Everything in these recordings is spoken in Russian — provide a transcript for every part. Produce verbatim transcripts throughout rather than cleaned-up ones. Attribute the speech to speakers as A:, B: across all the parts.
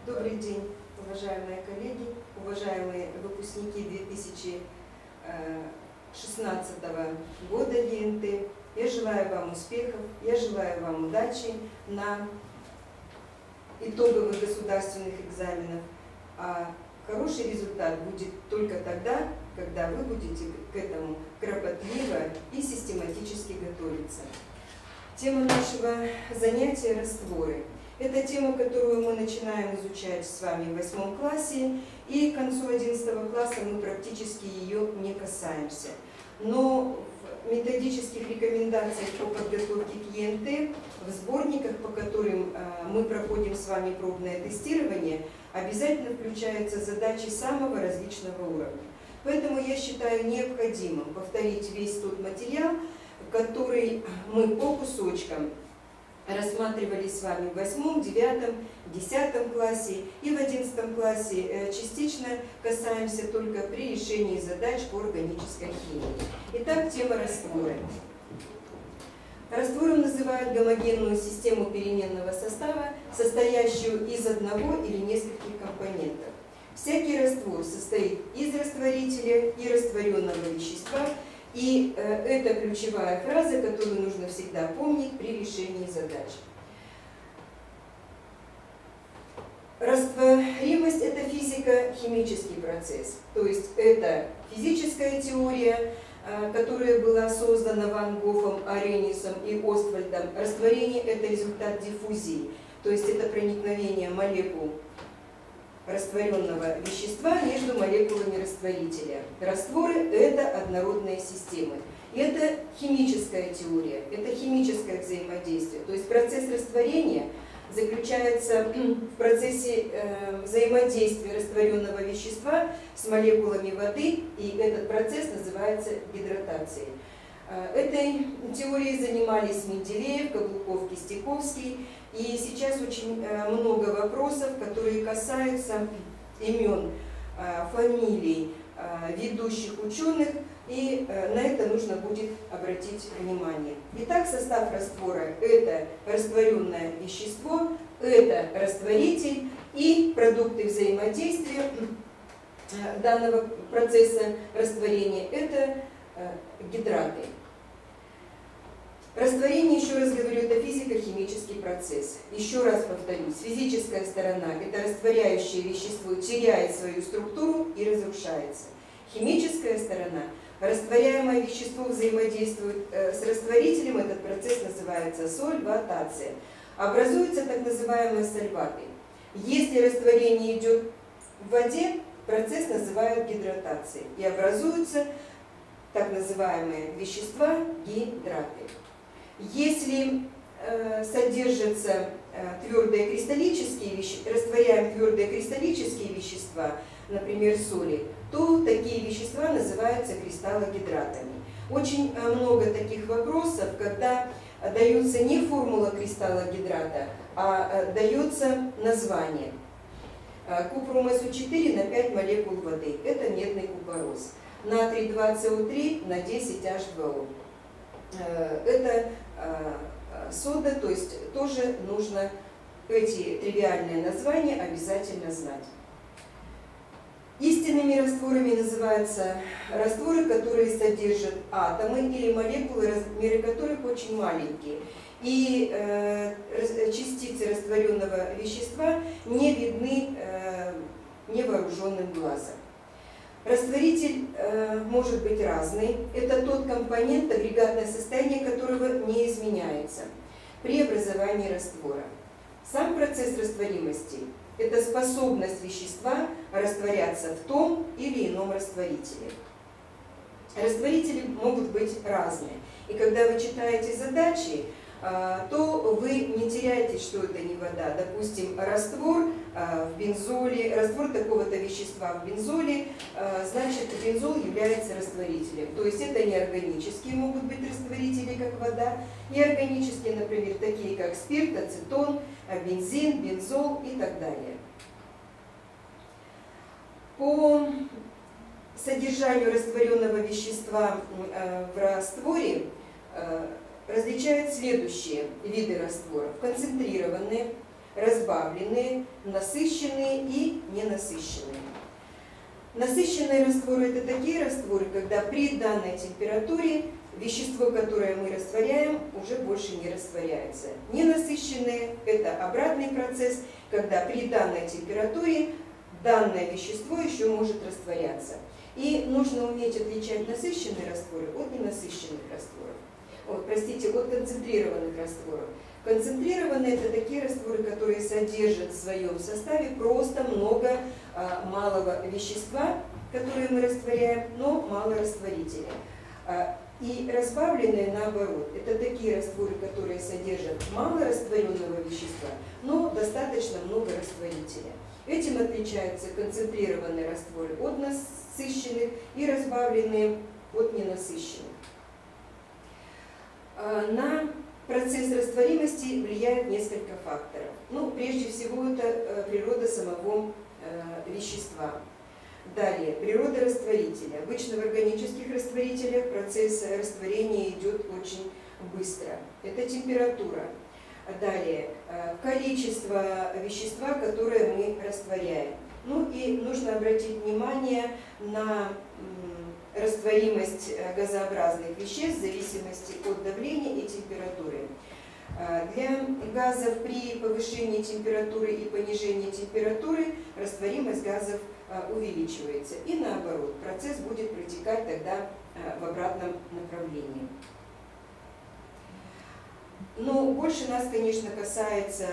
A: Добрый день, уважаемые коллеги, уважаемые выпускники две тысячи шестнадцатого года Е Н Т. Я желаю вам успехов, я желаю вам удачи на итоговых государственных экзаменах. А хороший результат будет только тогда, когда вы будете к этому кропотливо и систематически готовиться. Тема нашего занятия – растворы. Это тема, которую мы начинаем изучать с вами в восьмом классе, и к концу одиннадцатого класса мы практически ее не касаемся. Но в методических рекомендациях по подготовке к Е Н Т, в сборниках, по которым мы проходим с вами пробное тестирование, обязательно включаются задачи самого различного уровня. Поэтому я считаю необходимым повторить весь тот материал, который мы по кусочкам рассматривали с вами в восьмом, девятом, десятом классе, и в одиннадцатом классе частично касаемся только при решении задач по органической химии. Итак, тема растворы. Раствором называют гомогенную систему переменного состава, состоящую из одного или нескольких компонентов. Всякий раствор состоит из растворителя и растворенного вещества. И э, это ключевая фраза, которую нужно всегда помнить при решении задач. Растворимость – это физико-химический процесс, то есть это физическая теория, э, которая была создана Ван Гофом, Аренисом и Оствальдом. Растворение – это результат диффузии, то есть это проникновение молекул растворенного вещества между молекулами растворителя. Растворы – это однородные системы. Это химическая теория, это химическое взаимодействие. То есть процесс растворения заключается в процессе взаимодействия растворенного вещества с молекулами воды, и этот процесс называется гидратацией. Этой теорией занимались Менделеев, Каблуков, Кистяковский. И сейчас очень много вопросов, которые касаются имен, фамилий ведущих ученых, и на это нужно будет обратить внимание. Итак, состав раствора – это растворенное вещество, это растворитель, и продукты взаимодействия данного процесса растворения – это гидраты. Растворение, еще раз говорю, это физико-химический процесс. Еще раз повторюсь, физическая сторона – это растворяющее вещество теряет свою структуру и разрушается. Химическая сторона – растворяемое вещество взаимодействует с растворителем, этот процесс называется сольватация. Образуются так называемые сольваты. Если растворение идет в воде, процесс называют гидратацией, и образуются так называемые вещества гидраты. Если э, содержатся э, твердые кристаллические вещества, растворяем твердые кристаллические вещества, например, соли, то такие вещества называются кристаллогидратами. Очень э, много таких вопросов, когда дается не формула кристаллогидрата, а э, дается название. Купрум С О четыре на пять молекул воды – это медный купорос. Натрий два С О три на десять H два O. Это сода, то есть тоже нужно эти тривиальные названия обязательно знать. Истинными растворами называются растворы, которые содержат атомы или молекулы, размеры которых очень маленькие. И э, частицы растворенного вещества не видны э, невооруженным глазом. Растворитель э, может быть разный. Это тот компонент, агрегатное состояние которого не изменяется при образовании раствора. Сам процесс растворимости – это способность вещества растворяться в том или ином растворителе. Растворители могут быть разные. И когда вы читаете задачи, то вы не теряете, что это не вода. Допустим, раствор в бензоле, раствор такого-то вещества в бензоле, значит, бензол является растворителем. То есть это неорганические могут быть растворители, как вода, и органические, например, такие как спирт, ацетон, бензин, бензол и так далее. По содержанию растворенного вещества в растворе различают следующие виды растворов: концентрированные, разбавленные, насыщенные и ненасыщенные. Насыщенные растворы – это такие растворы, когда при данной температуре вещество, которое мы растворяем, уже больше не растворяется. Ненасыщенные – это обратный процесс, когда при данной температуре данное вещество еще может растворяться. И нужно уметь отличать насыщенные растворы от ненасыщенных растворов. Вот, простите, от концентрированных растворов. Концентрированные – это такие растворы, которые содержат в своем составе просто много а, малого вещества, которое мы растворяем, но мало растворителя. А, и разбавленные, наоборот, это такие растворы, которые содержат мало растворенного вещества, но достаточно много растворителя. Этим отличаются концентрированные растворы от насыщенных и разбавленные от ненасыщенных. А, на процесс растворимости влияет несколько факторов. Ну, прежде всего, это э, природа самого э, вещества. Далее, природа растворителя. Обычно в органических растворителях процесс растворения идет очень быстро. Это температура. Далее, э, количество вещества, которое мы растворяем. Ну и нужно обратить внимание на растворимость газообразных веществ в зависимости от давления и температуры. Для газов при повышении температуры и понижении температуры растворимость газов увеличивается. И наоборот, процесс будет протекать тогда в обратном направлении. Но больше нас, конечно, касается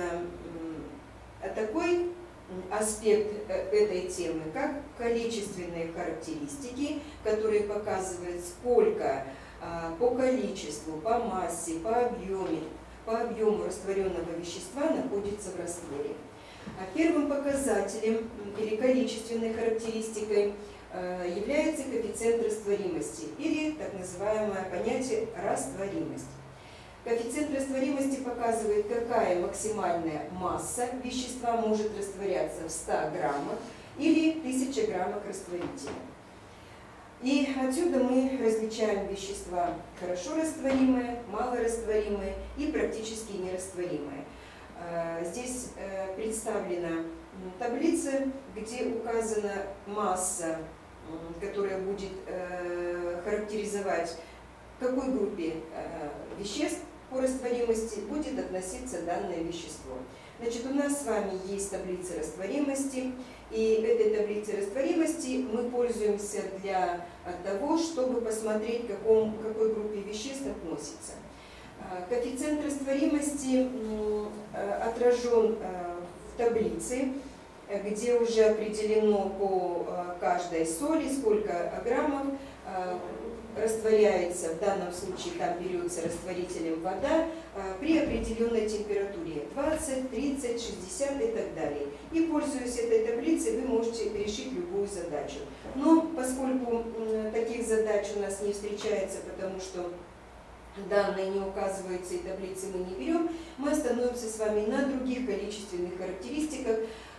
A: такой аспект этой темы, как количественные характеристики, которые показывают, сколько по количеству, по массе, по объему, по объему растворенного вещества находится в растворе. Первым показателем или количественной характеристикой является коэффициент растворимости или так называемое понятие растворимость. Коэффициент растворимости показывает, какая максимальная масса вещества может растворяться в ста граммах или тысяче граммах растворителя. И отсюда мы различаем вещества хорошо растворимые, малорастворимые и практически нерастворимые. Здесь представлена таблица, где указана масса, которая будет характеризовать, к какой группе веществ по растворимости будет относиться данное вещество. Значит, у нас с вами есть таблица растворимости, и этой таблицей растворимости мы пользуемся для того, чтобы посмотреть, к какому, к какой группе веществ относится. Коэффициент растворимости отражен в таблице, где уже определено по каждой соли, сколько граммов растворяется, в данном случае там берется растворителем вода, при определенной температуре двадцать, тридцать, шестьдесят и так далее. И пользуясь этой таблицей, вы можете решить любую задачу. Но поскольку таких задач у нас не встречается, потому что данные не указываются и таблицы мы не берем, мы остановимся с вами на других количественных характеристиках,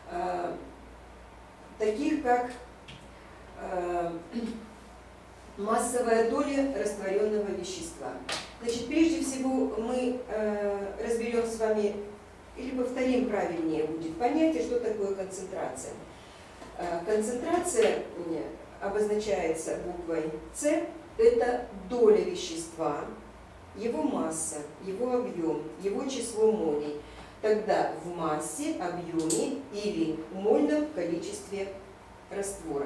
A: таких как массовая доля растворенного вещества. Значит, прежде всего мы э, разберем с вами, или повторим правильнее будет понятие, что такое концентрация. Э, концентрация обозначается буквой С, это доля вещества, его масса, его объем, его число молей, тогда в массе, объеме или мольном количестве раствора.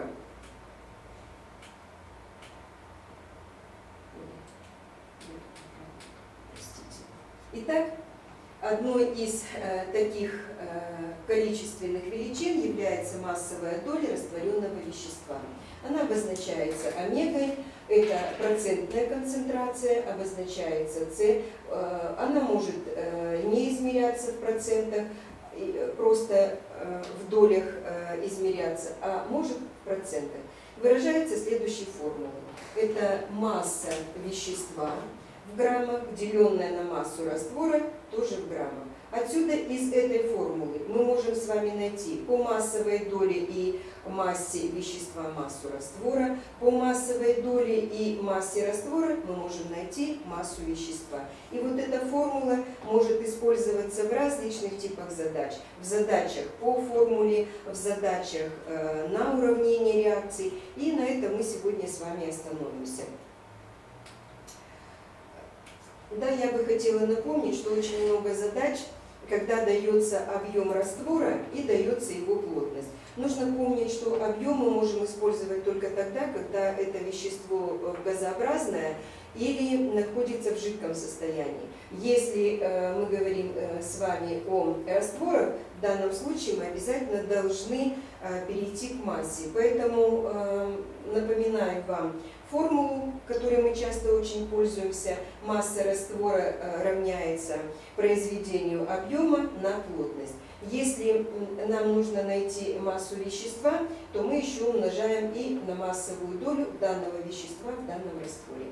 A: Итак, одной из э, таких э, количественных величин является массовая доля растворенного вещества. Она обозначается омегой, это процентная концентрация, обозначается С. Э, она может э, не измеряться в процентах, э, просто э, в долях э, измеряться, а может в процентах. Выражается следующей формулой. Это масса вещества в граммах, деленная на массу раствора, тоже в граммах. Отсюда из этой формулы мы можем с вами найти по массовой доле и массе вещества массу раствора, по массовой доле и массе раствора мы можем найти массу вещества. И вот эта формула может использоваться в различных типах задач. В задачах по формуле, в задачах э, на уравнение реакций. И на этом мы сегодня с вами остановимся. Да, я бы хотела напомнить, что очень много задач, когда дается объем раствора и дается его плотность. Нужно помнить, что объем мы можем использовать только тогда, когда это вещество газообразное или находится в жидком состоянии. Если э, мы говорим э, с вами о растворах, в данном случае мы обязательно должны э, перейти к массе. Поэтому э, напоминаю вам формулу, которой мы часто очень пользуемся. Масса раствора э, равняется произведению объема на плотность. Если нам нужно найти массу вещества, то мы еще умножаем и на массовую долю данного вещества в данном растворе.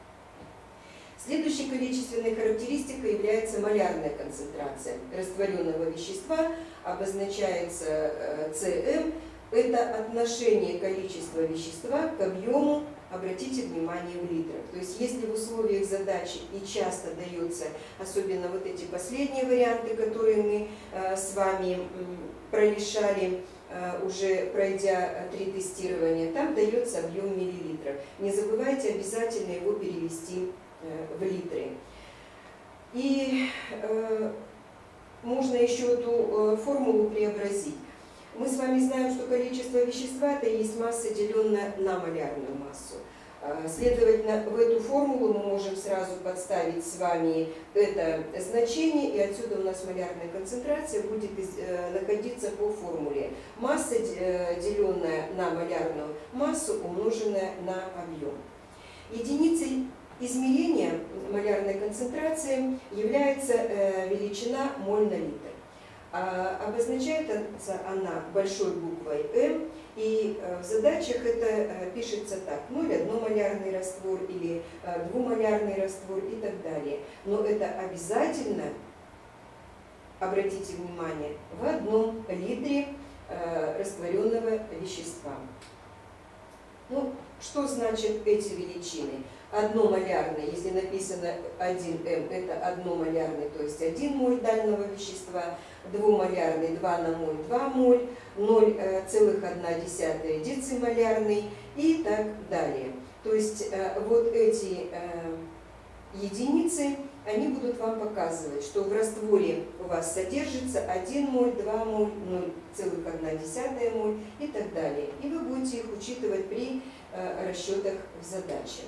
A: Следующей количественной характеристикой является малярная концентрация растворенного вещества, обозначается си эм. Это отношение количества вещества к объему, обратите внимание, в литрах. То есть если в условиях задачи и часто дается, особенно вот эти последние варианты, которые мы э, с вами прорешали, э, уже пройдя три тестирования, там дается объем миллилитров. Не забывайте обязательно его перевести э, в литры. И э, можно еще эту э, формулу преобразить. Мы с вами знаем, что количество вещества – это есть масса, деленная на малярную массу. Следовательно, в эту формулу мы можем сразу подставить с вами это значение, и отсюда у нас малярная концентрация будет находиться по формуле. Масса, деленная на малярную массу, умноженная на объем. Единицей измерения малярной концентрации является величина моль на литр. Обозначается она большой буквой М, и в задачах это пишется так: ноль целых одна малярный раствор или двумолярный раствор и так далее. Но это обязательно, обратите внимание, в одном литре растворенного вещества. Ну, что значит эти величины? Одномолярный, если написано один эм, это одномолярный, то есть один моль дальнего вещества, двумолярный, два на моль, два моль, ноль целых одна десятая децимолярный и так далее. То есть вот эти единицы, они будут вам показывать, что в растворе у вас содержится один моль, два моль, ноль целых одна десятая моль и так далее. И вы будете их учитывать при расчетах в задаче.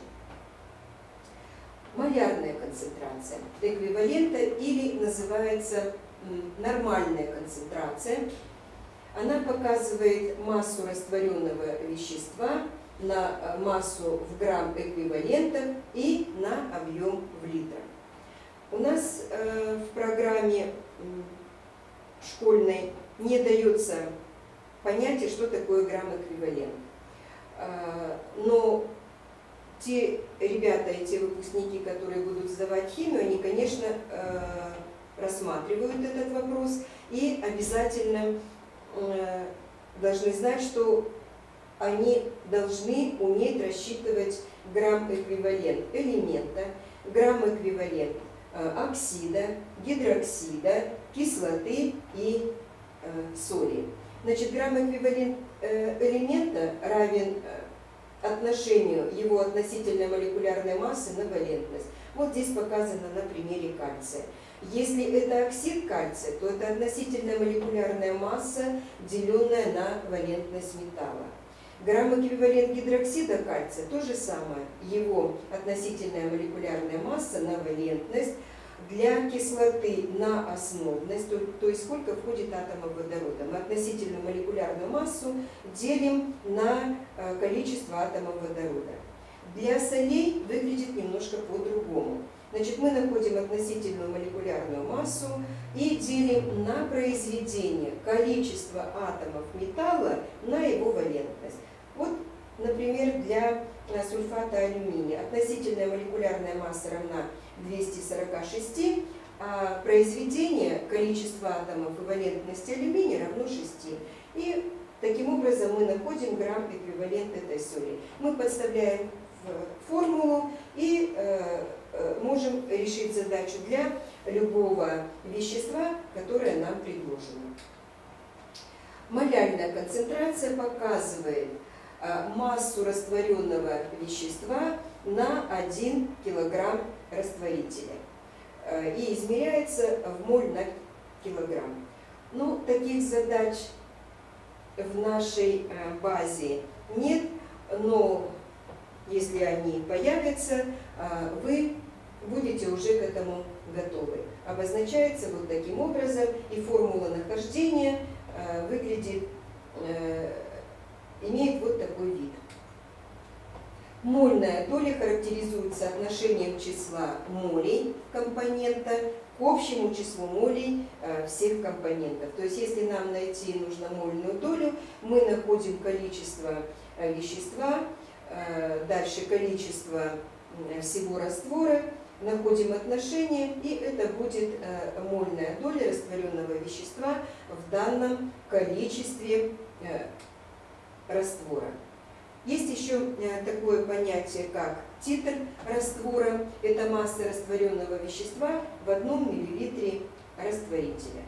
A: Малярная концентрация эквивалента или называется нормальная концентрация. Она показывает массу растворенного вещества на массу в грамм эквивалента и на объем в литрах. У нас э, в программе э, школьной не дается понятие, что такое грамм эквивалент. Э, но те ребята и те выпускники, которые будут сдавать химию, они, конечно, э, рассматривают этот вопрос и обязательно э, должны знать, что они должны уметь рассчитывать грамм-эквивалент элемента, грамм-эквивалент э, оксида, гидроксида, кислоты и э, соли. Значит, грамм-эквивалент э, элемента равен э, отношению его относительной молекулярной массы на валентность. Вот здесь показано на примере кальция. Если это оксид кальция, то это относительная молекулярная масса, деленная на валентность металла. Грамм-эквивалент гидроксида кальция то же самое. Его относительная молекулярная масса на валентность, для кислоты на основность, то, то есть сколько входит атомов водорода. Мы относительную молекулярную массу делим на э, количество атомов водорода. Для солей выглядит немножко по-другому. Значит, мы находим относительную молекулярную массу и делим на произведение количество атомов металла на его валентность. Вот, например, для сульфата алюминия относительная молекулярная масса равна двухстам сорока шести, а произведение, количество атомов и валентности алюминия равно шести. И таким образом мы находим грамм эквивалент этой соли. Мы подставляем в формулу и э, э, можем решить задачу для любого вещества, которое нам предложено. Молярная концентрация показывает э, массу растворенного вещества на один килограмм растворителя э, и измеряется в моль на килограмм. Ну, таких задач в нашей э, базе нет, но если они появятся, э, вы будете уже к этому готовы. Обозначается вот таким образом, и формула нахождения э, выглядит, э, имеет вот такой вид. Мольная доля характеризуется отношением числа молей компонента к общему числу молей э, всех компонентов. То есть, если нам найти нужно мольную долю, мы находим количество э, вещества, э, дальше количество э, всего раствора, находим отношение, и это будет э, мольная доля растворенного вещества в данном количестве э, раствора. Есть еще такое понятие, как титр раствора. Это масса растворенного вещества в одном миллилитре растворителя.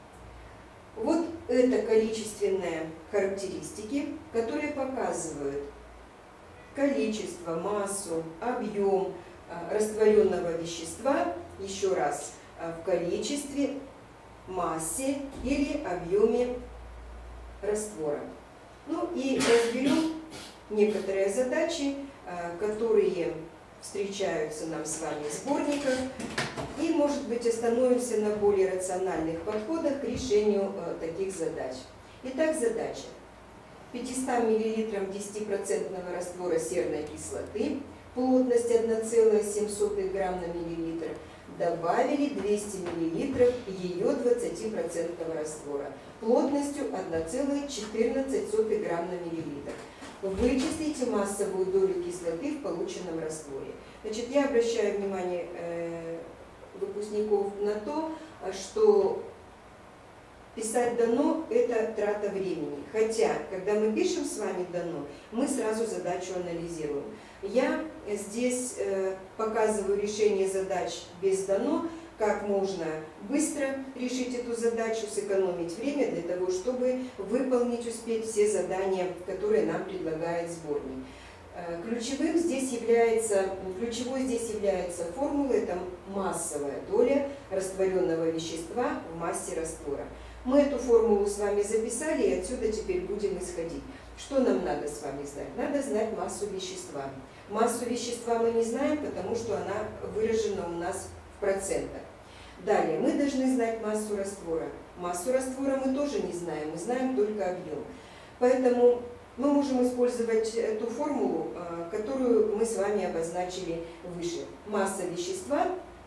A: Вот это количественные характеристики, которые показывают количество, массу, объем растворенного вещества, еще раз, в количестве, массе или объеме раствора. Ну и разберем некоторые задачи, которые встречаются нам с вами в сборниках, и, может быть, остановимся на более рациональных подходах к решению таких задач. Итак, задача. пятьсот миллилитров десятипроцентного раствора серной кислоты, плотность одна целая семь сотых грамм на миллилитр, добавили двести миллилитров ее двадцатипроцентного раствора плотностью одна целая четырнадцать сотых грамм на миллилитр. Вычислите массовую долю кислоты в полученном растворе. Значит, я обращаю внимание э, выпускников на то, что писать дано – это трата времени. Хотя, когда мы пишем с вами дано, мы сразу задачу анализируем. Я здесь э, показываю решение задач без дано, как можно быстро решить эту задачу, сэкономить время для того, чтобы выполнить, успеть все задания, которые нам предлагает сборник. Ключевым здесь является, ключевой здесь является формула, это массовая доля растворенного вещества в массе раствора. Мы эту формулу с вами записали, и отсюда теперь будем исходить. Что нам надо с вами знать? Надо знать массу вещества. Массу вещества мы не знаем, потому что она выражена у нас в процентах. Далее, мы должны знать массу раствора. Массу раствора мы тоже не знаем, мы знаем только объем. Поэтому мы можем использовать ту формулу, которую мы с вами обозначили выше. Масса вещества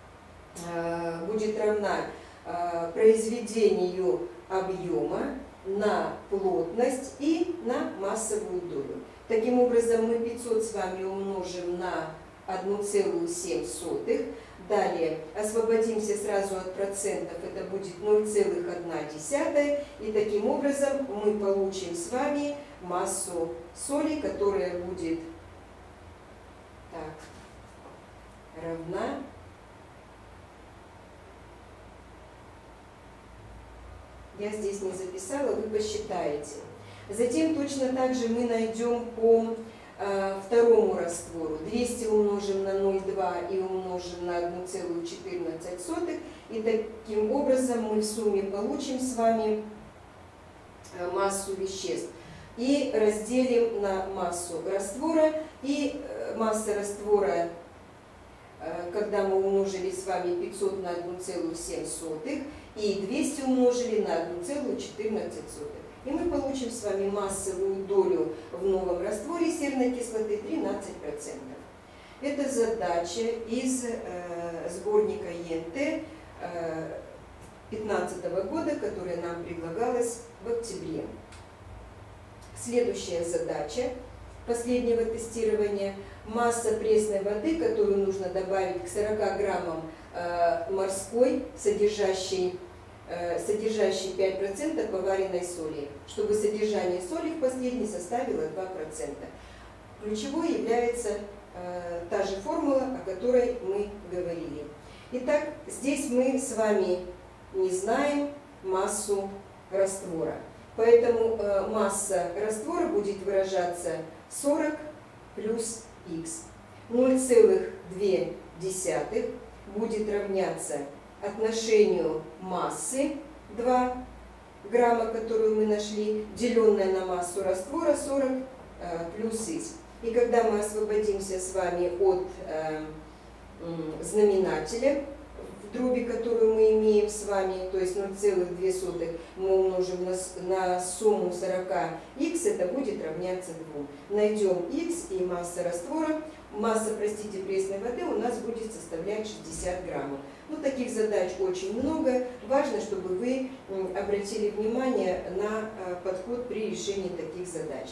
A: будет равна произведению объема на плотность и на массовую долю. Таким образом, мы пятьсот с вами умножим на одну целую семь сотых. Далее освободимся сразу от процентов, это будет ноль целых одна десятая. И таким образом мы получим с вами массу соли, которая будет так, равна я здесь не записала, вы посчитаете. Затем точно так же мы найдем по э, второму раствору. двести умножим на ноль целых две и умножим на одну целую четырнадцать сотых. И таким образом мы в сумме получим с вами э, массу веществ. И разделим на массу раствора. И э, масса раствора, э, когда мы умножили с вами пятьсот на одну целую семь сотых, и двести умножили на одну целую четырнадцать сотых. И мы получим с вами массовую долю в новом растворе серной кислоты тринадцать процентов. Это задача из э, сборника ЕНТ две тысячи пятнадцатого года, которая нам предлагалась в октябре. Следующая задача последнего тестирования. Масса пресной воды, которую нужно добавить к сорока граммам морской, содержащий, содержащий пять процентов поваренной соли, чтобы содержание соли в последней составило два процента. Ключевой является та же формула, о которой мы говорили. Итак, здесь мы с вами не знаем массу раствора. Поэтому э, масса раствора будет выражаться сорок плюс х. ноль целых две десятых будет равняться отношению массы два грамма, которую мы нашли, деленная на массу раствора сорок э, плюс х. И когда мы освободимся с вами от э, э, знаменателя, в дроби, которую мы имеем с вами, то есть ноль целых две десятых мы умножим на, на сумму сорока х, это будет равняться двум. Найдем х и масса раствора. Масса, простите, пресной воды у нас будет составлять шестьдесят граммов. Ну, таких задач очень много. Важно, чтобы вы обратили внимание на подход при решении таких задач.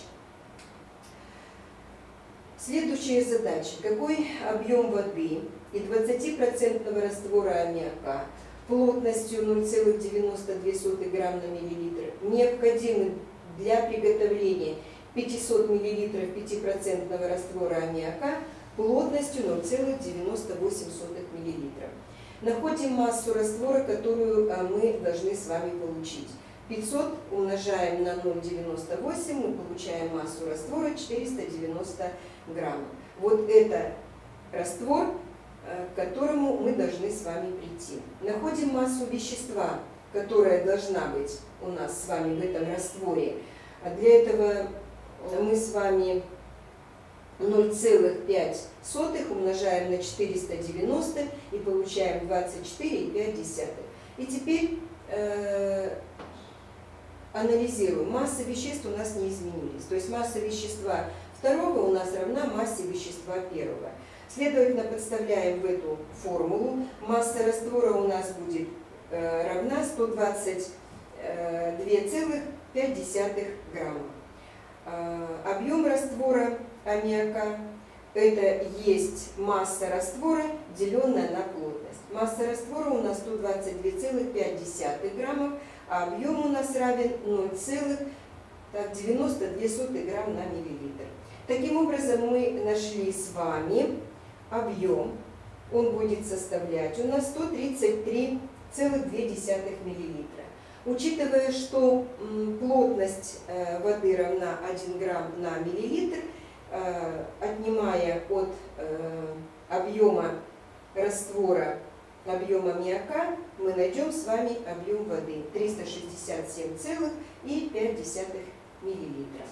A: Следующая задача. Какой объем воды и двадцатипроцентного раствора аммиака плотностью ноль целых девяносто две сотых грамм на миллилитр необходимы для приготовления пятисот миллилитров пятипроцентного раствора аммиака плотностью ноль целых девяносто восемь сотых миллилитра. Находим массу раствора, которую мы должны с вами получить. пятьсот умножаем на ноль целых девяносто восемь, мы получаем массу раствора четыреста девяносто грамм. Вот это раствор, к которому мы должны с вами прийти. Находим массу вещества, которая должна быть у нас с вами в этом растворе. А для этого мы с вами ноль целых пять сотых умножаем на четыреста девяносто и получаем двадцать четыре и пять десятых. И теперь э, анализируем. Масса веществ у нас не изменились. То есть масса вещества второго у нас равна массе вещества первого. Следовательно, подставляем в эту формулу. Масса раствора у нас будет э, равна сто двадцать две целых пять десятых грамма. Э, объем раствора аммиака – это есть масса раствора, деленная на плотность. Масса раствора у нас сто двадцать две целых пять десятых граммов, а объем у нас равен ноль целых девяносто две сотых грамм на миллилитр. Таким образом, мы нашли с вами объем, он будет составлять у нас сто тридцать три целых две десятых миллилитра. Учитывая, что плотность воды равна один грамм на миллилитр, отнимая от объема раствора объем аммиака, мы найдем с вами объем воды триста шестьдесят семь целых пять десятых миллилитра.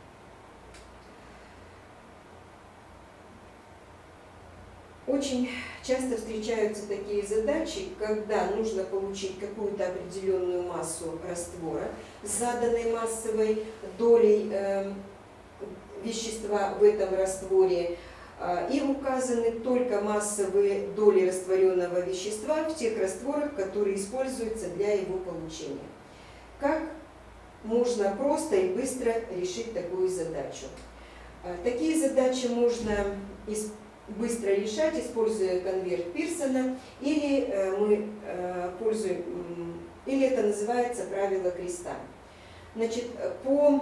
A: Очень часто встречаются такие задачи, когда нужно получить какую-то определенную массу раствора с заданной массовой долей э, вещества в этом растворе, э, и указаны только массовые доли растворенного вещества в тех растворах, которые используются для его получения. Как можно просто и быстро решить такую задачу? Э, такие задачи можно использовать быстро решать, используя конверт Пирсона, или э, мы э, пользуем, э, или это называется правило креста. Значит, по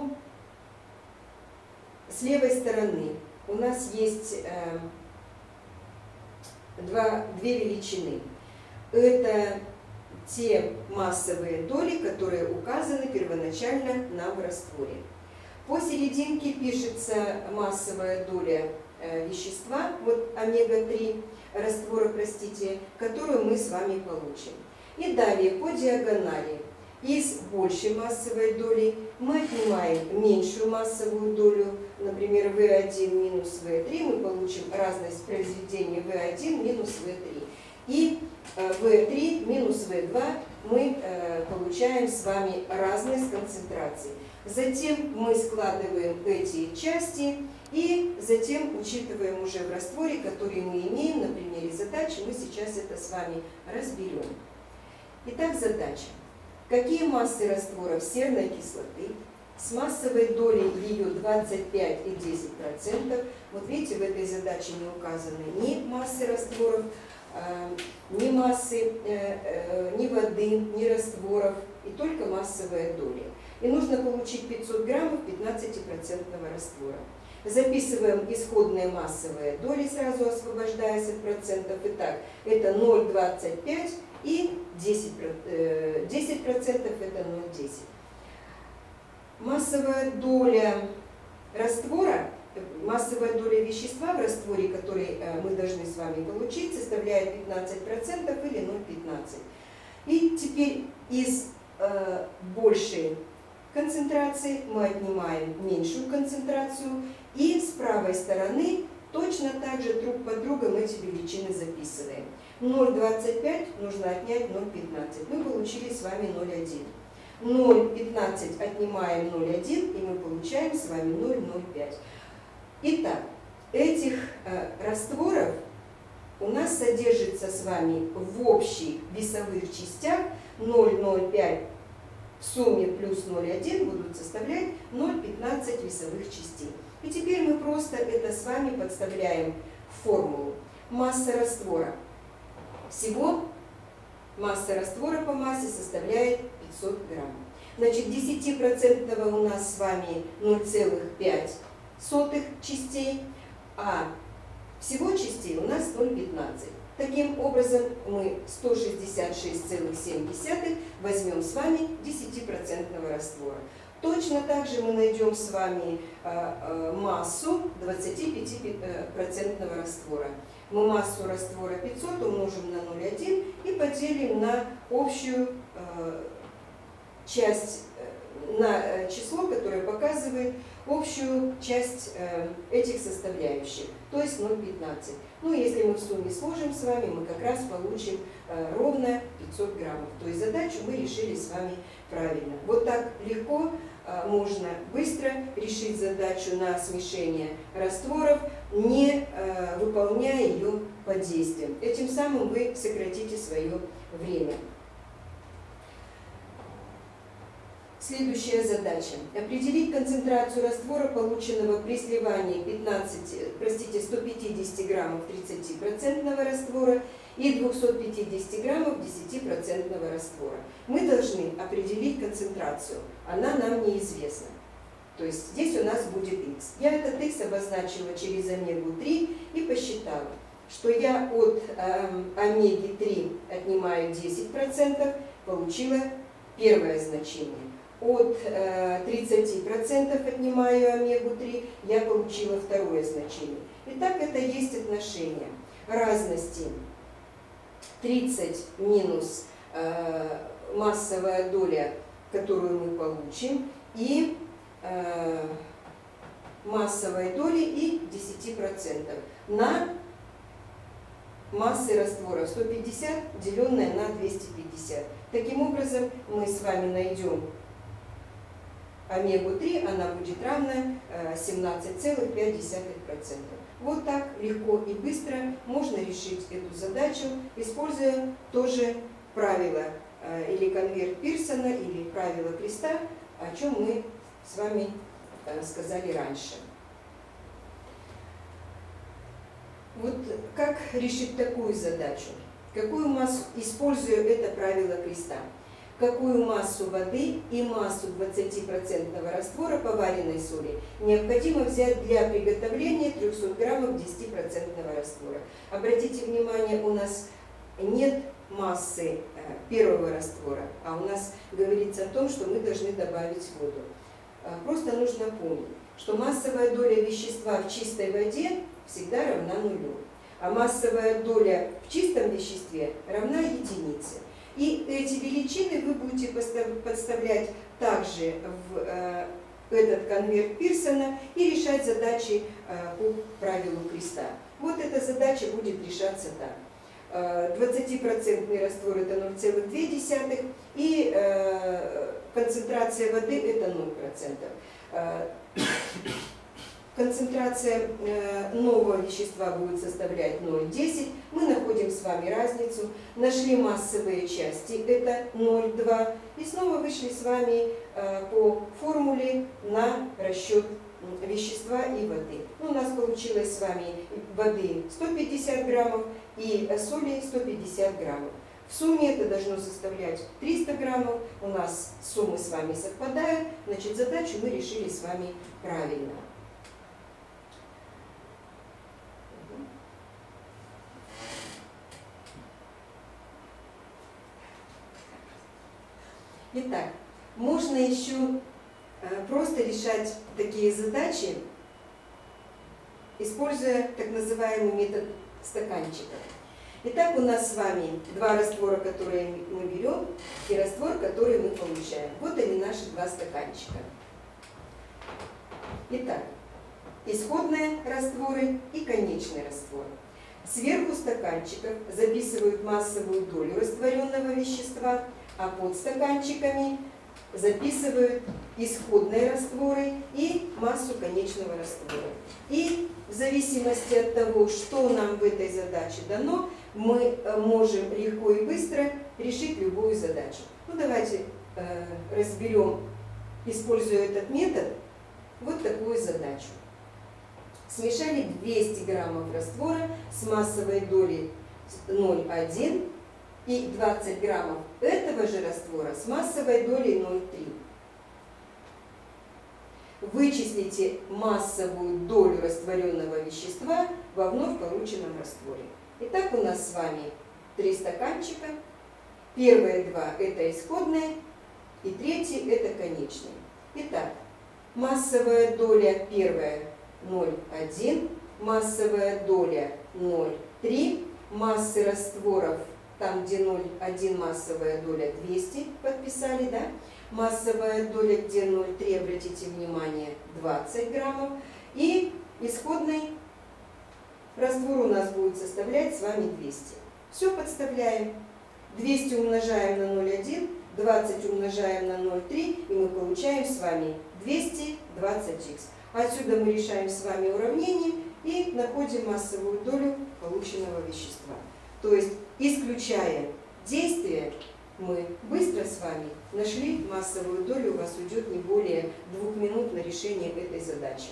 A: с левой стороны у нас есть э, два, две величины. Это те массовые доли, которые указаны первоначально нам в растворе. Посерединке пишется массовая доля вещества, вот омега три раствора, простите, которую мы с вами получим. И далее по диагонали из большей массовой доли мы отнимаем меньшую массовую долю, например, вэ один минус вэ три, мы получим разность произведения вэ один минус вэ три. И вэ три минус вэ два мы получаем с вами разность концентраций. Затем мы складываем эти части и затем учитываем уже в растворе, который мы имеем на примере задачи, мы сейчас это с вами разберем. Итак, задача. Какие массы растворов серной кислоты с массовой долей ее двадцать пять и десять процентов, вот видите, в этой задаче не указаны ни массы растворов ни массы, ни воды, ни растворов, и только массовая доля. И нужно получить пятьсот граммов пятнадцатипроцентного раствора. Записываем исходные массовые доли, сразу освобождаясь от процентов. Итак, это ноль целых двадцать пять и десять процентов это ноль целых десять. Массовая доля раствора, массовая доля вещества в растворе, который мы должны с вами получить, составляет пятнадцать процентов или ноль целых пятнадцать. И теперь из э, большей концентрации мы отнимаем меньшую концентрацию, и с правой стороны точно так же друг под другом эти величины записываем. ноль целых двадцать пять нужно отнять ноль целых пятнадцать. Мы получили с вами ноль целых один. ноль целых пятнадцать отнимаем ноль целых один, и мы получаем с вами ноль целых ноль пять. Итак, этих э, растворов у нас содержится с вами в общих весовых частях ноль целых ноль пять в сумме плюс ноль целых один будут составлять ноль целых пятнадцать весовых частей. И теперь мы просто это с вами подставляем в формулу. Масса раствора. Всего масса раствора по массе составляет пятьсот грамм. Значит, десятипроцентного у нас с вами ноль целых пять частей, а всего частей у нас ноль целых пятнадцать. Таким образом, мы сто шестьдесят шесть целых семь десятых возьмем с вами десятипроцентного раствора. Точно так же мы найдем с вами массу двадцатипятипроцентного раствора. Мы массу раствора пятьсот умножим на ноль целых один и поделим на общую часть, на число, которое показывает общую часть этих составляющих, то есть ноль целых пятнадцать. Ну, если мы в сумме сложим с вами, мы как раз получим ровно пятьсот граммов. То есть задачу мы решили с вами правильно. Вот так легко можно быстро решить задачу на смешение растворов, не выполняя ее под действием. Этим самым вы сократите свое время. Следующая задача. Определить концентрацию раствора, полученного при сливании пятнадцати, простите, ста пятидесяти граммов тридцатипроцентного раствора и двухсот пятидесяти граммов десятипроцентного раствора. Мы должны определить концентрацию. Она нам неизвестна. То есть здесь у нас будет х. Я этот х обозначила через омегу три и посчитала, что я от э, омеги три отнимаю десять процентов, получила первое значение. От э, тридцати процентов отнимаю омегу три, я получила второе значение. Итак, это есть отношение разности тридцать минус э, массовая доля, которую мы получим, и э, массовой доли и десяти процентов на массы раствора сто пятьдесят, деленное на двести пятьдесят. Таким образом, мы с вами найдем омегу три, она будет равна семнадцати целых пяти десятых процента. Вот так легко и быстро можно решить эту задачу, используя тоже правило или конверт Пирсона, или правило креста, о чем мы с вами сказали раньше. Вот как решить такую задачу? Какую массу, используя это правило креста, какую массу воды и массу двадцатипроцентного раствора поваренной соли необходимо взять для приготовления трёхсот граммов десятипроцентного раствора? Обратите внимание, у нас нет массы первого раствора, а у нас говорится о том, что мы должны добавить воду. Просто нужно помнить, что массовая доля вещества в чистой воде всегда равна нулю, а массовая доля в чистом веществе равна единице. И эти величины вы будете подставлять также в этот конверт Пирсона и решать задачи по правилу креста. Вот эта задача будет решаться так. двадцатипроцентный раствор это ноль целых две десятых и концентрация воды это ноль процентов. Концентрация нового вещества будет составлять ноль целых десять. Мы находим с вами разницу. Нашли массовые части, это ноль целых два. И снова вышли с вами по формуле на расчет вещества и воды. Ну, у нас получилось с вами воды сто пятьдесят граммов и соли сто пятьдесят граммов. В сумме это должно составлять триста граммов. У нас суммы с вами совпадают, значит, задачу мы решили с вами правильно. Итак, можно еще просто решать такие задачи, используя так называемый метод стаканчика. Итак, у нас с вами два раствора, которые мы берем, и раствор, который мы получаем. Вот они, наши два стаканчика. Итак, исходные растворы и конечный раствор. Сверху стаканчиков записывают массовую долю растворенного вещества, а под стаканчиками записывают исходные растворы и массу конечного раствора. И в зависимости от того, что нам в этой задаче дано, мы можем легко и быстро решить любую задачу. Ну, давайте э, разберем, используя этот метод, вот такую задачу. Смешали двести граммов раствора с массовой долей ноль целых одна десятая и двадцать граммов этого же раствора с массовой долей ноль целых три десятых. Вычислите массовую долю растворенного вещества во вновь полученном растворе. Итак, у нас с вами три стаканчика. Первые два – это исходные, и третий – это конечные. Итак, массовая доля первая – ноль целых одна десятая, массовая доля ноль целых три десятых, массы растворов, там где ноль целых одна десятая массовая доля двести, подписали, да? Массовая доля, где ноль целых три десятых, обратите внимание, двадцать граммов. И исходный раствор у нас будет составлять с вами двести. Все подставляем. двести умножаем на ноль целых одна десятая, двадцать умножаем на ноль целых три десятых, и мы получаем с вами двести двадцать икс. Отсюда мы решаем с вами уравнение и находим массовую долю полученного вещества. То есть, исключая действие, мы быстро с вами нашли массовую долю, у вас уйдет не более двух минут на решение этой задачи.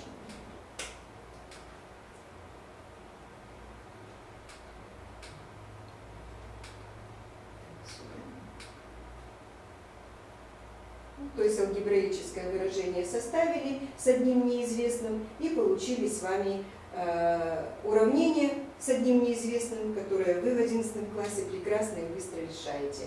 A: То есть алгебраическое выражение составили с одним неизвестным и получили с вами э, уравнение с одним неизвестным, которое вы в одиннадцатом классе прекрасно и быстро решаете.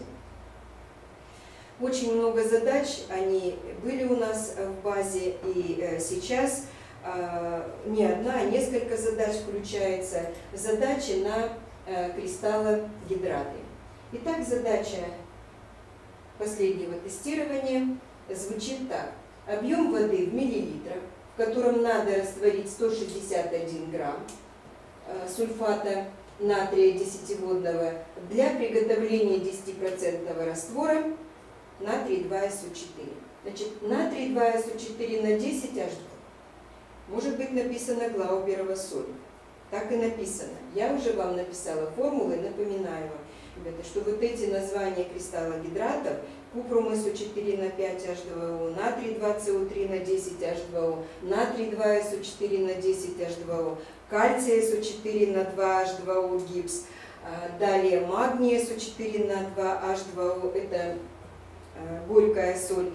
A: Очень много задач, они были у нас в базе, и э, сейчас э, не одна, а несколько задач включается. Задачи на э, кристаллогидраты. Итак, задача последнего тестирования звучит так. Объем воды в миллилитрах, в котором надо растворить сто шестьдесят один грамм э, сульфата натрия десятиводного для приготовления десятипроцентного раствора натрий два эс о четыре. Значит, натрий два эс о четыре на десять аш два. Может быть написано Глауберова соль. Так и написано. Я уже вам написала формулы, напоминаю вам, ребята, что вот эти названия кристаллогидратов, купрум эс о четыре на пять аш два о, натрий два цэ о три на десять аш два о, натрий два эс о четыре на десять аш два о, кальций эс о четыре на два аш два о гипс, далее магний эс о четыре на два аш два о, это горькая соль.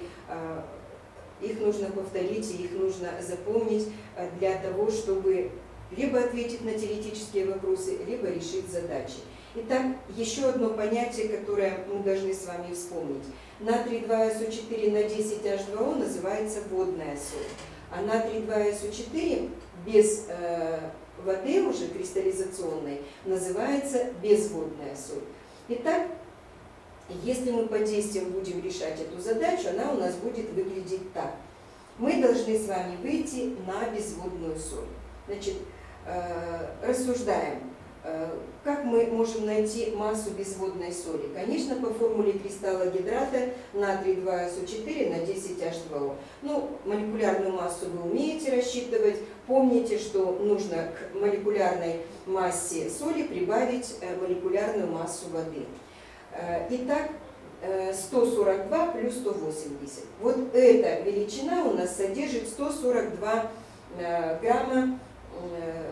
A: Их нужно повторить, их нужно запомнить для того, чтобы либо ответить на теоретические вопросы, либо решить задачи. Итак, еще одно понятие, которое мы должны с вами вспомнить. Натрий два эс о четыре на десять аш два о называется водная соль, а натрий два эс о четыре без э, воды уже кристаллизационной называется безводная соль. Итак, если мы по действиям будем решать эту задачу, она у нас будет выглядеть так. Мы должны с вами выйти на безводную соль. Значит, э, рассуждаем, э, как мы можем найти массу безводной соли. Конечно, по формуле кристаллогидрата натрий два эс о четыре на десять аш два о. Ну, молекулярную массу вы умеете рассчитывать. Помните, что нужно к молекулярной массе соли прибавить э, молекулярную массу воды. Итак, сто сорок два плюс сто восемьдесят. Вот эта величина у нас содержит сто сорок два грамма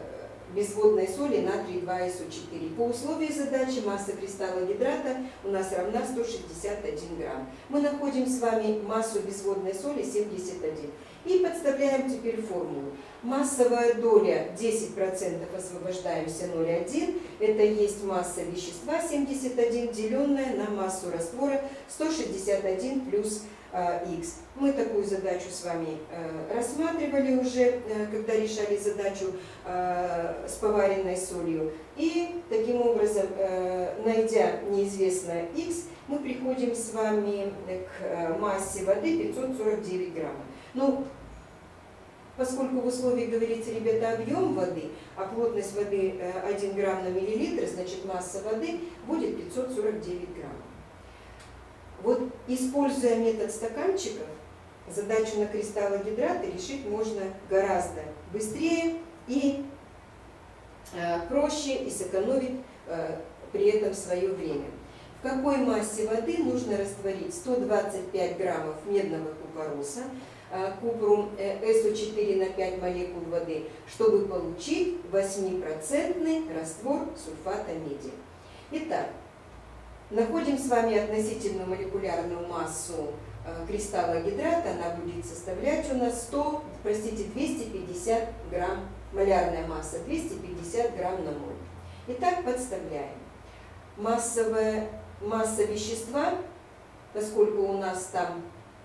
A: безводной соли натрий два эс о четыре. По условию задачи масса кристалла гидрата у нас равна сто шестьдесят один грамм. Мы находим с вами массу безводной соли семьдесят один. И подставляем теперь формулу. Массовая доля десять процентов, освобождаемся ноль целых одна десятая. Это есть масса вещества семьдесят один, деленная на массу раствора сто шестьдесят один плюс х. Мы такую задачу с вами э, рассматривали уже, э, когда решали задачу э, с поваренной солью. И таким образом, э, найдя неизвестное х, мы приходим с вами к э, массе воды пятьсот сорок девять граммов. Ну, поскольку в условии говорится, ребята, объем воды, а плотность воды один грамм на миллилитр, значит масса воды будет пятьсот сорок девять граммов. Вот, используя метод стаканчиков, задачу на кристаллогидраты решить можно гораздо быстрее и э, проще, и сэкономить э, при этом свое время. В какой массе воды нужно растворить сто двадцать пять граммов медного купороса, купрум эс о четыре на пять молекул воды, чтобы получить восьмипроцентный раствор сульфата меди. Итак, находим с вами относительную молекулярную массу кристалла гидрата. Она будет составлять у нас сто, простите, двести пятьдесят грамм, малярная масса двести пятьдесят грамм на моль. Итак, подставляем. Массовая масса вещества, поскольку у нас там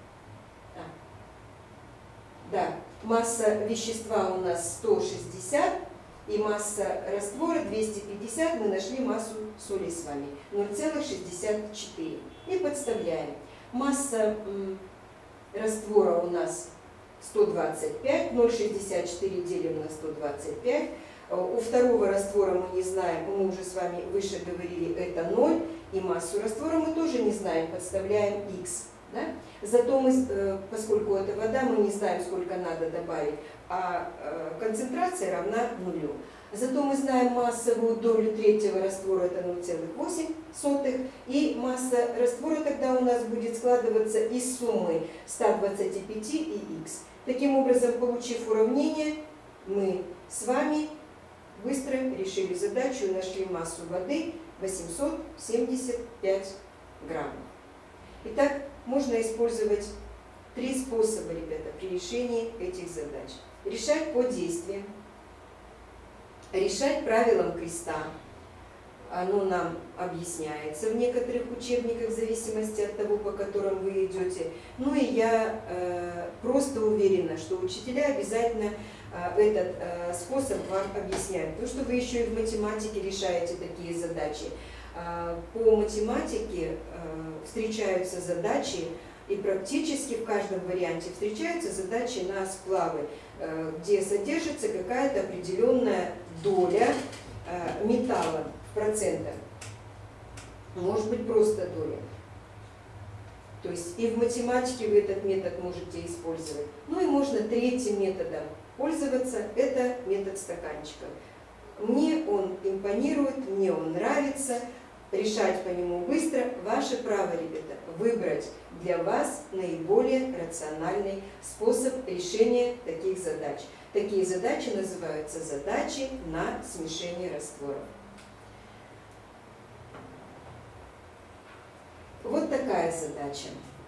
A: Да, масса вещества у нас сто шестьдесят и масса раствора двести пятьдесят, мы нашли массу соли с вами ноль целых шестьдесят четыре. И подставляем. Масса м, раствора у нас сто двадцать пять, ноль целых шестьдесят четыре делим на сто двадцать пять. У второго раствора мы не знаем, мы уже с вами выше говорили, это ноль. И массу раствора мы тоже не знаем, подставляем х. Да? Зато мы, поскольку это вода, мы не знаем, сколько надо добавить, а концентрация равна нулю. Зато мы знаем массовую долю третьего раствора, это ноль целых восемь сотых, и масса раствора тогда у нас будет складываться из суммы ста двадцати пяти и х. Таким образом, получив уравнение, мы с вами быстро решили задачу и нашли массу воды восемьсот семьдесят пять граммов. Итак, можно использовать три способа, ребята, при решении этих задач. Решать по действиям, решать правилам креста. Оно нам объясняется в некоторых учебниках в зависимости от того, по которым вы идете. Ну и я э, просто уверена, что учителя обязательно э, этот э, способ вам объясняют. Потому что вы еще и в математике решаете такие задачи. По математике встречаются задачи, и практически в каждом варианте встречаются задачи на сплавы, где содержится какая-то определенная доля металла в процентах. Может быть, просто доля. То есть и в математике вы этот метод можете использовать. Ну и можно третьим методом пользоваться, это метод стаканчиков. Мне он импонирует, мне он нравится. Решать по нему быстро. Ваше право, ребята, выбрать для вас наиболее рациональный способ решения таких задач. Такие задачи называются задачи на смешение растворов. Вот такая задача.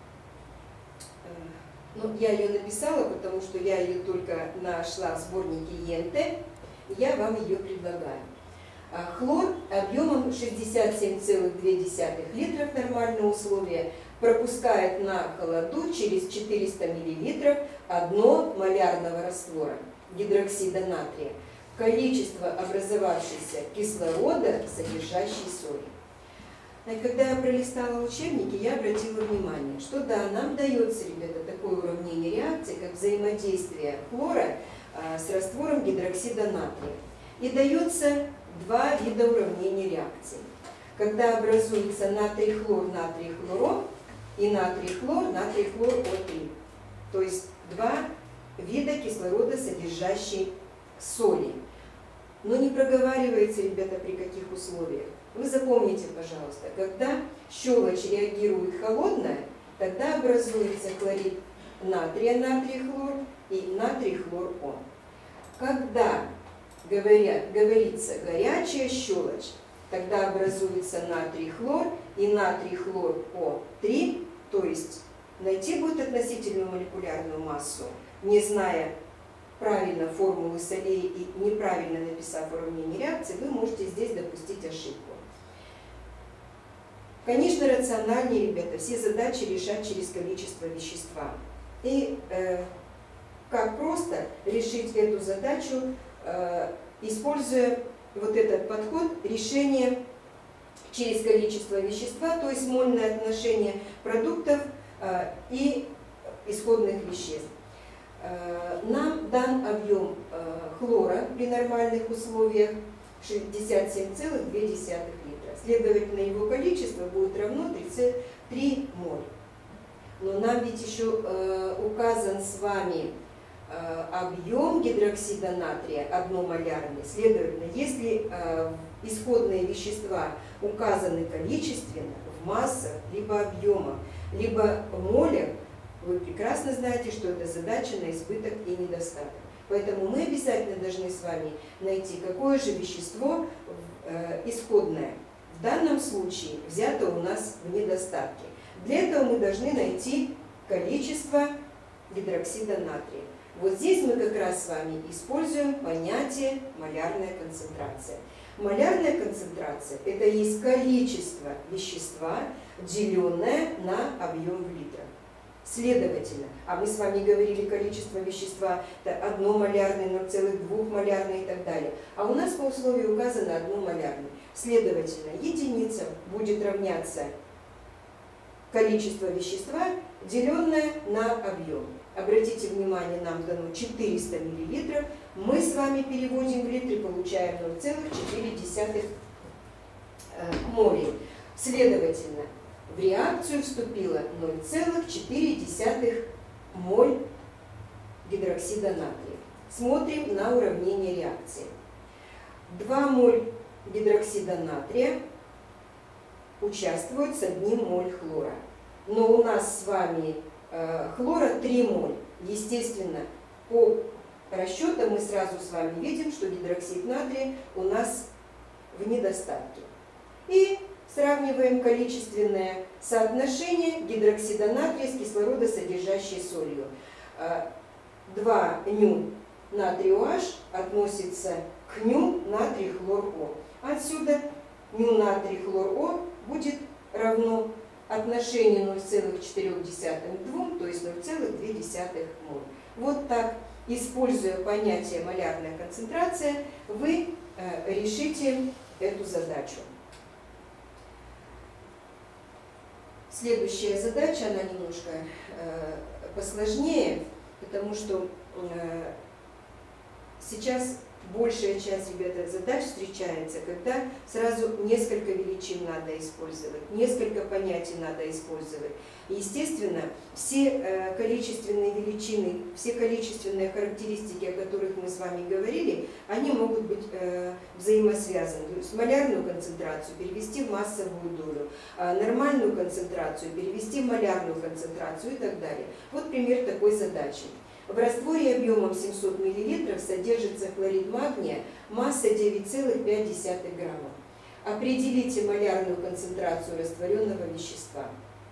A: Ну, я ее написала, потому что я ее только нашла в сборнике Е Н Т, и я вам ее предлагаю. Хлор объемом шестьдесят семь целых две десятых литров, нормальные условия, пропускает на холоду через четыреста миллилитров одно малярного раствора гидроксида натрия, количество образовавшейся кислорода, содержащей соли. И когда я пролистала учебники, я обратила внимание, что да, нам дается, ребята, такое уравнение реакции, как взаимодействие хлора с раствором гидроксида натрия. И дается два вида уравнения реакции. Когда образуется натрий-хлор, натрий-хлоро и натрий-хлор, натрий-хлор О три. То есть два вида кислорода, содержащей соли. Но не проговаривается, ребята, при каких условиях. Вы запомните, пожалуйста, когда щелочь реагирует холодная, тогда образуется хлорид натрия, натрий-хлор и натрий-хлор О. Когда говорят, говорится горячая щелочь, тогда образуется натрий хлор и натрий хлор О три, то есть найти будет относительную молекулярную массу, не зная правильно формулы солей и неправильно написав уравнение реакции, вы можете здесь допустить ошибку. Конечно, рациональнее, ребята, все задачи решать через количество вещества. И э, как просто решить эту задачу, э, используя вот этот подход решения через количество вещества, то есть мольное отношение продуктов э, и исходных веществ. Э, нам дан объем э, хлора при нормальных условиях шестьдесят семь целых две десятых литра. Следовательно, его количество будет равно три моль. Но нам ведь еще э, указан с вами э, объем гидроксида натрия одномолярный. Следовательно, если э, исходные вещества указаны количественно, в массах, либо объемах, либо молях, вы прекрасно знаете, что это задача на избыток и недостаток. Поэтому мы обязательно должны с вами найти, какое же вещество э, исходное. В данном случае взято у нас в недостатке. Для этого мы должны найти количество гидроксида натрия. Вот здесь мы как раз с вами используем понятие малярная концентрация. Малярная концентрация – это есть количество вещества, деленное на объем в литрах. Следовательно, а мы с вами говорили, количество вещества это одномолярный, ноль целых два молярный и так далее. А у нас по условию указано одномолярный. Следовательно, единица будет равняться количество вещества, деленное на объем. Обратите внимание, нам дано четыреста миллилитров. Мы с вами переводим в литры, получаем ноль целых четыре десятых моли. Следовательно, в реакцию вступило ноль целых четыре десятых моль гидроксида натрия. Смотрим на уравнение реакции. два моль гидроксида натрия участвуют с одним моль хлора. Но у нас с вами э, хлора три моль. Естественно, по расчетам мы сразу с вами видим, что гидроксид натрия у нас в недостатке. И сравниваем количественное соотношение гидроксида натрия с кислородосодержащей солью. два ню натрий OH относится к ню натрий хлор О. Отсюда ню натрий хлор О будет равно отношению ноль целых четыре десятых к двум, то есть ноль целых две десятых моль. Вот так, используя понятие малярная концентрация, вы э, решите эту задачу. Следующая задача, она немножко э, посложнее, потому что э, сейчас большая часть, ребята, задач встречается, когда сразу несколько величин надо использовать, несколько понятий надо использовать. И, естественно, все э, количественные величины, все количественные характеристики, о которых мы с вами говорили, они могут быть э, взаимосвязаны. То есть малярную концентрацию перевести в массовую долю, а нормальную концентрацию перевести в малярную концентрацию и так далее. Вот пример такой задачи. В растворе объемом семьсот миллилитров содержится хлорид магния, масса девять целых пять десятых грамма. Определите малярную концентрацию растворенного вещества.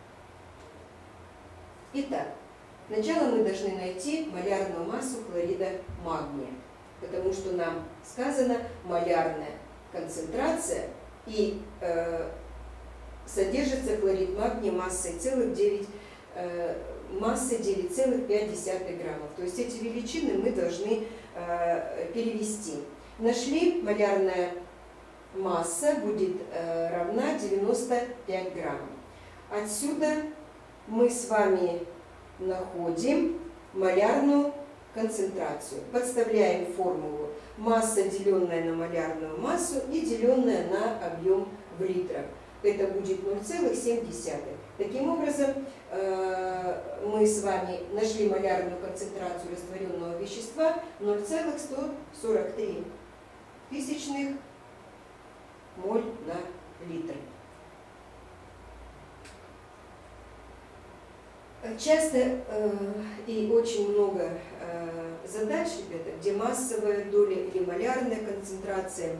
A: Итак, сначала мы должны найти малярную массу хлорида магния, потому что нам сказано малярная концентрация и э, содержится хлорид магния массой целых девять э, массы девять целых пять десятых граммов. То есть эти величины мы должны э, перевести. Нашли, малярная масса будет э, равна девяноста пяти граммам. Отсюда мы с вами находим малярную концентрацию. Подставляем формулу масса, деленная на малярную массу и деленная на объем в литрах. Это будет ноль целых семь десятых. Таким образом, мы с вами нашли малярную концентрацию растворенного вещества ноль целых сто сорок три тысячных моль на литр. Часто э, и очень много э, задач, ребята, где массовая доля или малярная концентрация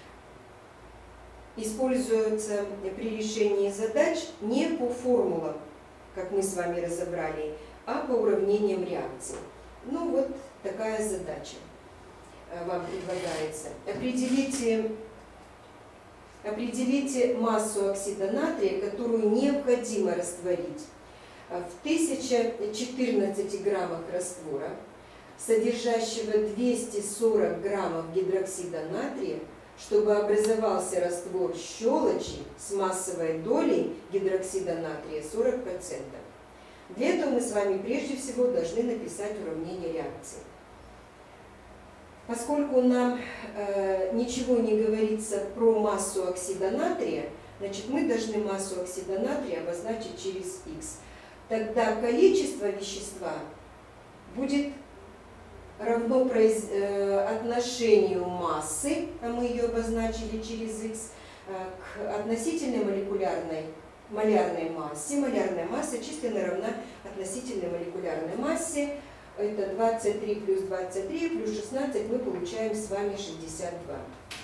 A: используются при решении задач не по формулам, как мы с вами разобрали, а по уравнениям реакций. Ну вот такая задача вам предлагается. Определите, определите массу оксида натрия, которую необходимо растворить в тысяче четырнадцати граммах раствора, содержащего двести сорок граммов гидроксида натрия, чтобы образовался раствор щелочи с массовой долей гидроксида натрия сорок процентов. Для этого мы с вами прежде всего должны написать уравнение реакции. Поскольку нам э, ничего не говорится про массу оксида натрия, значит мы должны массу оксида натрия обозначить через х. Тогда количество вещества будет равно произ... э, отношению массы, а мы ее обозначили через х, э, к относительной молекулярной малярной массе. Малярная масса численно равна относительной молекулярной массе. Это двадцать три плюс двадцать три плюс шестнадцать, мы получаем с вами шестьдесят два.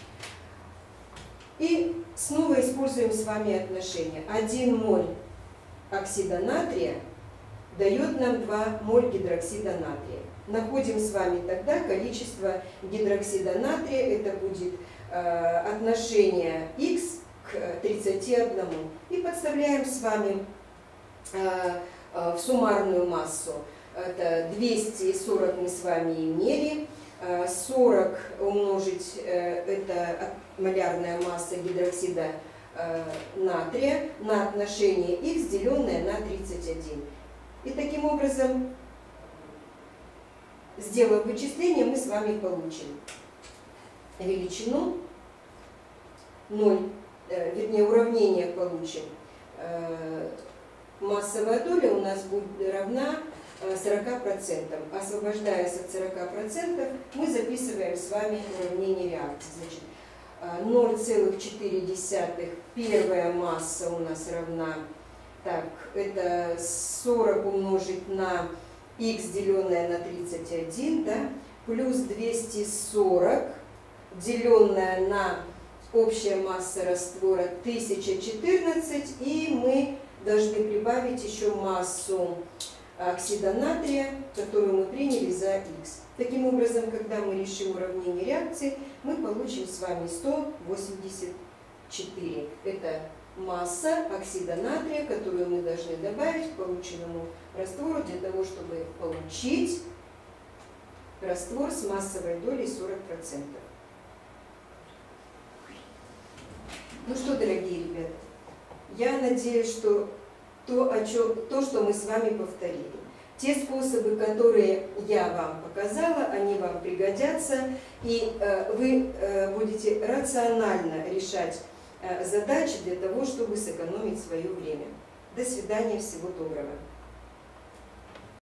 A: И снова используем с вами отношение. один моль оксида натрия дает нам два моль гидроксида натрия. Находим с вами тогда количество гидроксида натрия, это будет э, отношение х к тридцати одному. И подставляем с вами э, э, в суммарную массу. Это двести сорок мы с вами имели, сорок умножить, это малярная масса гидроксида натрия на отношение х, деленное на тридцать один. И таким образом, сделав вычисление, мы с вами получим величину ноль, вернее уравнение получим. Массовая доля у нас будет равна сорока процентам. Освобождаясь от сорока процентов, мы записываем с вами уравнение реакции. Значит, ноль целых четыре десятых, первая масса у нас равна, так, это сорок умножить на х, деленное на тридцать один, да, плюс двести сорок, деленное на общая масса раствора тысяча четырнадцать, и мы должны прибавить еще массу оксида натрия, которую мы приняли за х. Таким образом, когда мы решим уравнение реакции, мы получим с вами сто восемьдесят четыре. Это масса оксида натрия, которую мы должны добавить к полученному раствору для того, чтобы получить раствор с массовой долей сорок процентов. Ну что, дорогие ребята, я надеюсь, что То, о чем, то, что мы с вами повторили. Те способы, которые я вам показала, они вам пригодятся, и э, вы э, будете рационально решать э, задачи для того, чтобы сэкономить свое время. До свидания, всего доброго.